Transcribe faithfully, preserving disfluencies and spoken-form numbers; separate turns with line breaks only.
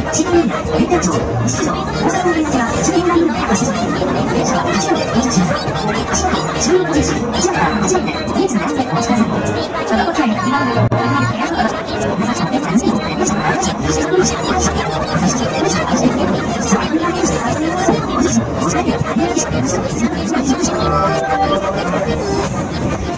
チームリーダー、連隊長、室長、大阪の連絡はチームラインのご指導。電車ははちまで停車します。足元、中央ごじゅうし、いちまからはちまで、技術並んでお待ちください。その時は、今のように、部屋の中、皆さんで楽しみに、皆さん、私、私、私、私、私、私、私、私、私、私、